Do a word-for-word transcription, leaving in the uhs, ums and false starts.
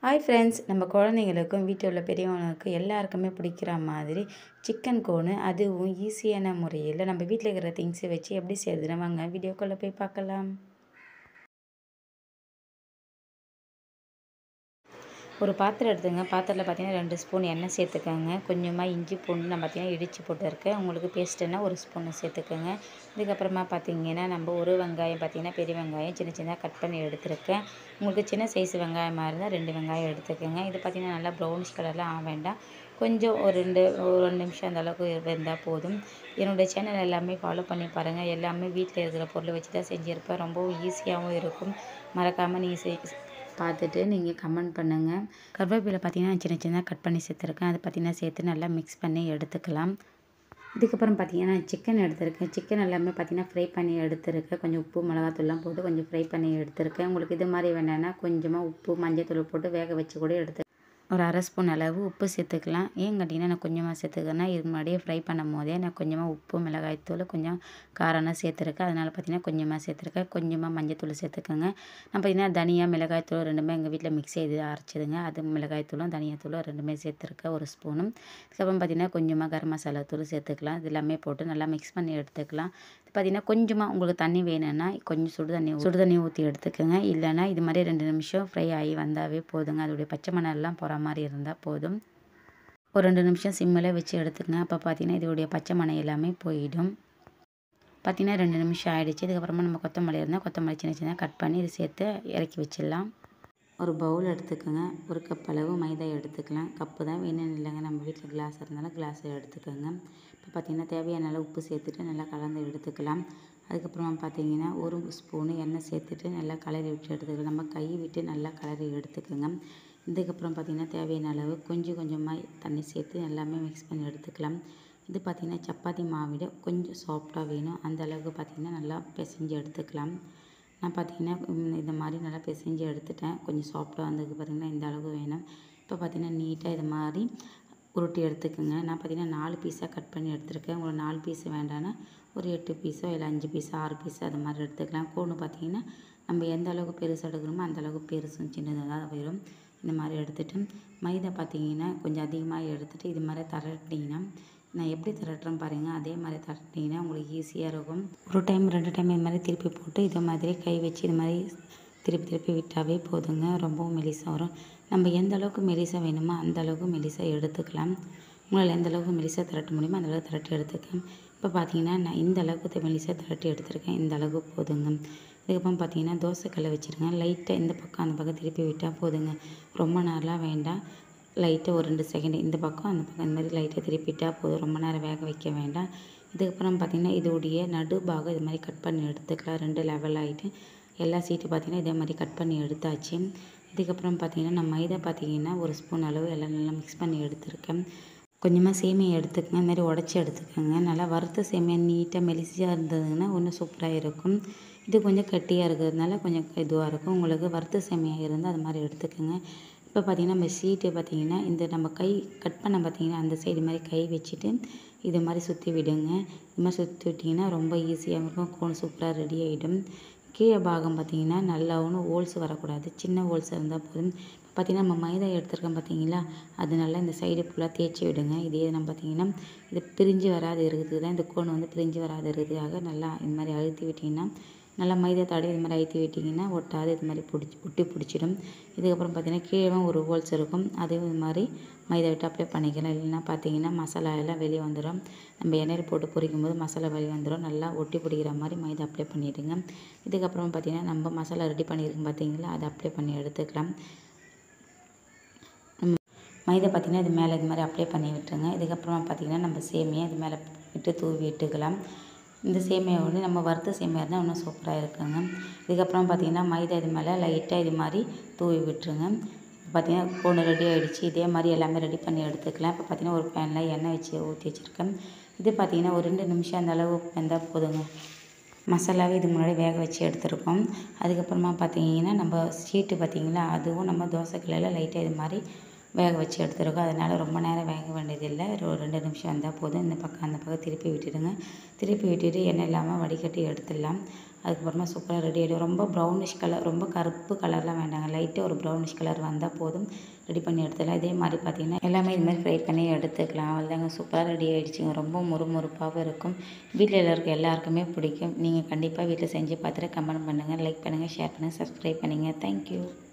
Hi friends, நம்ம குழந்தைங்களுக்கும் வீட்டில் உள்ள பெரியவங்களுக்கும் எல்லாருக்குமே பிடிக்கிற மாதிரி சிக்கன் கோனு, அதுவும் ஈஸியான முறையில் நம்ம வீட்டில் இருக்கிற திங்ஸை வச்சு எப்படி செய்யறதுன்னு வாங்க வீடியோக்குள்ளே போய் பார்க்கலாம். ஒரு பாத்திரம் எடுத்துங்க. பாத்திரத்தில் பார்த்தீங்கன்னா ரெண்டு ஸ்பூன் எண்ணெய் சேர்த்துக்கோங்க. கொஞ்சமாக இஞ்சி பூண்டு நான் பார்த்தீங்கன்னா இடித்து போட்டுருக்கேன். உங்களுக்கு பேஸ்ட்டுன்னா ஒரு ஸ்பூன் சேர்த்துக்கோங்க. இதுக்கப்புறமா பார்த்தீங்கன்னா நம்ம ஒரு வெங்காயம் பார்த்தீங்கன்னா பெரிய வெங்காயம் சின்ன சின்னதாக கட் பண்ணி எடுத்துருக்கேன். உங்களுக்கு சின்ன சைஸ் வெங்காயமாக இருந்தால் ரெண்டு வெங்காயம் எடுத்துக்கோங்க. இது பார்த்தீங்கன்னா நல்லா ப்ரௌனிஷ் கலர்லாம் ஆக வேண்டாம். கொஞ்சம் ஒரு ரெண்டு ஒரு ரெண்டு நிமிஷம் அந்த அளவுக்கு வெந்தால் போதும். என்னுடைய சேனல் எல்லாமே ஃபாலோ பண்ணி பாருங்கள். எல்லாமே வீட்டில் இருக்கிற பொருளை வச்சு தான் செஞ்சுருப்பேன். ரொம்பவும் ஈஸியாகவும் இருக்கும். மறக்காமல் நீங்கள் செய் பார்த்துட்டு நீங்கள் கமெண்ட் பண்ணுங்கள். கருவேப்பிலை பார்த்தீங்கன்னா சின்ன சின்னதாக கட் பண்ணி சேர்த்துருக்கேன். அது பார்த்தீங்கன்னா சேர்த்து நல்லா மிக்ஸ் பண்ணி எடுத்துக்கலாம். இதுக்கப்புறம் பார்த்தீங்கன்னா சிக்கன் எடுத்துருக்கேன். சிக்கன் எல்லாமே பார்த்தீங்கன்னா ஃப்ரை பண்ணி எடுத்துருக்கேன். கொஞ்சம் உப்பு மிளகாத்தூள்லாம் போட்டு கொஞ்சம் ஃப்ரை பண்ணி எடுத்துருக்கேன். உங்களுக்கு இது மாதிரி வேணுன்னா கொஞ்சமாக உப்பு மஞ்சள் தூள் போட்டு வேக வச்சு கூட எடுத்து ஒரு அரை ஸ்பூன் அளவு உப்பு சேர்த்துக்கலாம். ஏன் கேட்டிங்கன்னா நான் கொஞ்சமாக சேர்த்துக்கிறேன்னா இது முன்னாடியே ஃப்ரை பண்ணும் போதே நான் கொஞ்சமாக உப்பு மிளகாய்த்தூள் கொஞ்சம் காரம்னா சேர்த்துருக்கேன். அதனால் பார்த்தீங்கன்னா கொஞ்சமாக சேர்த்துருக்கேன். கொஞ்சமாக மஞ்சத்தூள் சேர்த்துக்கோங்க. நான் பார்த்தீங்கன்னா தனியா மிளகாய்த்தூள் ரெண்டுமே எங்கள் வீட்டில் மிக்ஸி இது அரைச்சிதுங்க. அது மிளகாய்த்தூளும் தனியாத்தூளும் ரெண்டுமே சேர்த்துருக்கேன் ஒரு ஸ்பூனும். அதுக்கப்புறம் பார்த்தீங்கன்னா கொஞ்சமாக கரம் மசாலா தூள் சேர்த்துக்கலாம். இது எல்லாமே போட்டு நல்லா மிக்ஸ் பண்ணி எடுத்துக்கலாம். பார்த்தீங்கன்னா கொஞ்சமாக உங்களுக்கு தண்ணி வேணும்னா கொஞ்சம் சுடு தண்ணி சுடு தண்ணி ஊற்றி எடுத்துக்கோங்க. இல்லைனா இது மாதிரி ரெண்டு நிமிஷம் ஃப்ரை ஆகி வந்தாவே போதுங்க. அதோடைய பச்சை மணல்லாம் போகிற மாதிரி இருந்தால் போதும். ஒரு ரெண்டு நிமிஷம் சிம்மில் வச்சு எடுத்துக்கங்க. அப்போ பார்த்தீங்கன்னா இதோடைய பச்சை மணம் எல்லாமே போயிடும். பார்த்தீங்கன்னா ரெண்டு நிமிஷம் ஆகிடுச்சு. இதுக்கப்புறமா நம்ம கொத்தமல்லி இருந்தால் கொத்தமல்லி சின்ன சின்ன கட் பண்ணி இது சேர்த்து இறக்கி வச்சிடலாம். ஒரு பவுல் எடுத்துக்கோங்க. ஒரு கப் அளவு மைதா எடுத்துக்கலாம். கப்பு தான் வேணும்னு இல்லைங்க. நம்ம வீட்டில் கிளாஸ் இருந்தாலும் கிளாஸை எடுத்துக்கோங்க. இப்போ பார்த்திங்கன்னா தேவையான அளவு உப்பு சேர்த்துட்டு நல்லா கலந்து எடுத்துக்கலாம். அதுக்கப்புறமா பார்த்தீங்கன்னா ஒரு ஸ்பூனு எண்ணெய் சேர்த்துட்டு நல்லா கலரி விட்டு எடுத்துக்கலாம். நம்ம கை விட்டு நல்லா கலரி எடுத்துக்கோங்க. இதுக்கப்புறம் பார்த்திங்கன்னா தேவையான அளவு கொஞ்சம் கொஞ்சமாக தண்ணி சேர்த்து எல்லாமே மிக்ஸ் பண்ணி எடுத்துக்கலாம். இது பார்த்திங்கன்னா சப்பாத்தி மாவிட கொஞ்சம் சாஃப்டாக வேணும். அந்த அளவுக்கு பார்த்திங்கன்னா நல்லா பிசைஞ்சு எடுத்துக்கலாம். நான் பார்த்திங்கன்னா இந்த மாதிரி நல்லா பிசைஞ்சு எடுத்துட்டேன். கொஞ்சம் சாஃப்டாக வந்ததுக்கு பார்த்திங்கன்னா இந்த அளவு வேணும். இப்போ பார்த்திங்கன்னா நீட்டாக இது மாதிரி உருட்டி எடுத்துக்கோங்க. நான் பார்த்திங்கன்னா நாலு பீஸாக கட் பண்ணி எடுத்துருக்கேன். உங்களுக்கு நாலு பீஸு வேண்டாம்னா ஒரு எட்டு பீஸோ இல்லை அஞ்சு பீஸோ ஆறு பீஸோ அது மாதிரி எடுத்துக்கலாம். கோன் பார்த்திங்கன்னா நம்ம எந்த அளவுக்கு பெருசு எடுக்கணுமோ அந்த அளவுக்கு பெருசும் சின்னதாக வரும். இந்த மாதிரி எடுத்துகிட்டு மைதா பார்த்திங்கன்னா கொஞ்சம் அதிகமாக எடுத்துகிட்டு இது மாதிரி தரட்டிங்கன்னா நான் எப்படி தரட்டுறேன் பாருங்கள். அதே மாதிரி தரட்டிங்கன்னா உங்களுக்கு ஈஸியாக இருக்கும். ஒரு டைம் ரெண்டு டைம் இது மாதிரி திருப்பி போட்டு இதே மாதிரி கை வச்சு இது மாதிரி திருப்பி திருப்பி விட்டாவே போதுங்க. ரொம்பவும் மெலிசாக வரும். நம்ம எந்த அளவுக்கு மெலிசாக வேணுமோ அந்த அளவுக்கு மெலிசாக எடுத்துக்கலாம். உங்களால் எந்த அளவுக்கு மெலிசாக திரட்ட முடியுமோ அந்த அளவுக்கு திரட்டி எடுத்துக்கேன். இப்போ பார்த்தீங்கன்னா நான் இந்த அளவுக்கு மெலிசாக திரட்டி எடுத்துருக்கேன். இந்த அளவுக்கு போதுங்க. இதுக்கப்புறம் பார்த்தீங்கன்னா தோசைக்கல்லை வச்சுருங்க. லைட்டாக இந்த பக்கம் அந்த பக்கம் திருப்பி விட்டால் போதுங்க. ரொம்ப நேரம்லாம் வேண்டாம். லைட்டாக ஒரு ரெண்டு செகண்ட் இந்த பக்கம் அந்த பக்கம் இந்த மாதிரி லைட்டாக திருப்பிட்டால் போதும். ரொம்ப நேரம் வேக வைக்க வேண்டாம். இதுக்கப்புறம் பார்த்திங்கன்னா இதோடைய நடு பாகம் இது மாதிரி கட் பண்ணி எடுத்துக்கலாம். ரெண்டு லெவல் ஆகிட்டு எல்லா சீட்டு பார்த்திங்கன்னா இதே மாதிரி கட் பண்ணி எடுத்தாச்சு. இதுக்கப்புறம் பார்த்திங்கன்னா நான் மைதா பார்த்திங்கன்னா ஒரு ஸ்பூன் அளவு எல்லாம் நல்லா மிக்ஸ் பண்ணி எடுத்துருக்கேன். கொஞ்சமாக சேமியா எடுத்துக்கங்க. இந்த மாதிரி உடச்சி எடுத்துக்கோங்க. நல்லா வறுத்த சேமியா நீட்டாக மெலிசியாக இருந்ததுன்னா இன்னும் சூப்பராக இருக்கும். இது கொஞ்சம் கட்டியாக இருக்கிறதுனால கொஞ்சம் இதுவாக இருக்கும். உங்களுக்கு வறுத்த சேமியா இருந்தால் அது மாதிரி எடுத்துக்கோங்க. இப்போ பார்த்திங்கன்னா நம்ம சீட்டு பார்த்திங்கன்னா இந்த நம்ம கை கட் பண்ண பார்த்திங்கன்னா அந்த சைடு மாதிரி கை வச்சுட்டு இது மாதிரி சுற்றி விடுங்க. இது மாதிரி சுற்றி விட்டிங்கன்னா ரொம்ப ஈஸியாக இருக்கும். கோன் சூப்பராக ரெடி ஆகிடும். கீழே பாகம் பார்த்திங்கன்னா நல்லா ஒன்றும் ஹோல்ஸ் வரக்கூடாது. சின்ன ஹோல்ஸ் இருந்தால் போதும். இப்போ பார்த்திங்கன்னா நம்ம மைதா எடுத்துருக்கோம் பார்த்திங்களா, அது நல்லா இந்த சைடு ஃபுல்லாக தேய்ச்சி விடுங்க. இதே நம்ம பார்த்திங்கன்னா இது பிரிஞ்சு வராது இருக்கிறதுக்கு தான் இந்த கோன் வந்து பிரிஞ்சு வராது இருக்கிறதுக்காக நல்லா இது மாதிரி அழுத்தி விட்டிங்கன்னா நல்லா மைதா தாடி இது மாதிரி அழுத்தி விட்டிங்கன்னா ஒட்டாது. இது மாதிரி பிடிச்சி ஒட்டி பிடிச்சிடும். இதுக்கப்புறம் பார்த்திங்கன்னா கீழே ஒரு ஹோல்ஸ் இருக்கும். அதே இது மாதிரி மைதா விட்டு அப்ளை பண்ணிக்கலாம். இல்லைன்னா பார்த்திங்கன்னா மசாலா எல்லாம் வெளியே வந்துடும். நம்ம எண்ணெயில் போட்டு பொரிக்கும் போது மசாலா வெளியே வந்துடும். நல்லா ஒட்டி பிடிக்கிற மாதிரி மைதா அப்ளை பண்ணிவிடுங்க. இதுக்கப்புறம் பார்த்திங்கன்னா நம்ம மசாலா ரெடி பண்ணியிருக்கோம் பார்த்திங்களா, அதை அப்ளை பண்ணி எடுத்துக்கலாம். மைதா பார்த்திங்கன்னா இது மேலே இது மாதிரி அப்ளை பண்ணி விட்டுருங்க. இதுக்கப்புறமா பார்த்திங்கன்னா நம்ம சேமியா இது மேலே விட்டு தூவி விட்டுக்கலாம். இந்த சேமியா வந்து நம்ம வறுத்த சேமியா இருந்தால் இன்னும் சூப்பராக இருக்குங்க. இதுக்கப்புறம் பார்த்திங்கன்னா மைதா இது மேலே லைட்டாக இது மாதிரி தூவி விட்டுருங்க. பார்த்திங்கன்னா கோன் ரெடி ஆகிடுச்சு. இதே மாதிரி எல்லாமே ரெடி பண்ணி எடுத்துக்கலாம். இப்போ பார்த்திங்கன்னா ஒரு பேனில் எண்ணெய் வச்சு ஊற்றி வச்சுருக்கேன். இது பார்த்திங்கன்னா ஒரு ரெண்டு நிமிஷம் அந்த அளவு வெந்தால் போதுங்க. மசாலாவே இது முன்னாடி வேக வச்சு எடுத்துருக்கோம். அதுக்கப்புறமா பார்த்திங்கன்னா நம்ம சீட்டு பார்த்திங்களா, அதுவும் நம்ம தோசைக்கல்லில் லைட்டாக இது மாதிரி வேக வச்சு எடுத்துருக்கோம். அதனால் ரொம்ப நேரம் வேக வேண்டியதில்லை. ஒரு ரெண்டு நிமிஷம் வந்தால் போதும். இந்த பக்கம் அந்த பக்கம் திருப்பி விட்டுடுங்க. திருப்பி விட்டுட்டு எண்ணெய் இல்லாமல் வடிகட்டி எடுத்துடலாம். அதுக்கப்புறமா சூப்பராக ரெடி ஆகிடும். ரொம்ப ப்ரௌனிஷ் கலர், ரொம்ப கருப்பு கலர்லாம் வேண்டாங்க. லைட்டாக ஒரு ப்ரௌனிஷ் கலர் வந்தால் போதும், ரெடி பண்ணி எடுத்துடலாம். இதே மாதிரி பார்த்திங்கன்னா எல்லாமே இது மாதிரி ஃப்ரை பண்ணி எடுத்துக்கலாம். அவ்வளோதாங்க, சூப்பராக ரெடி ஆகிடுச்சிங்க. ரொம்ப முறுமுறுப்பாகவும் இருக்கும். வீட்டில் இருக்க எல்லாருக்குமே பிடிக்கும். நீங்கள் கண்டிப்பாக வீட்டில் செஞ்சு பார்த்துட்டு கமெண்ட் பண்ணுங்கள், லைக் பண்ணுங்கள், ஷேர் பண்ணுங்கள், சப்ஸ்கிரைப் பண்ணுங்கள். தேங்க்யூ.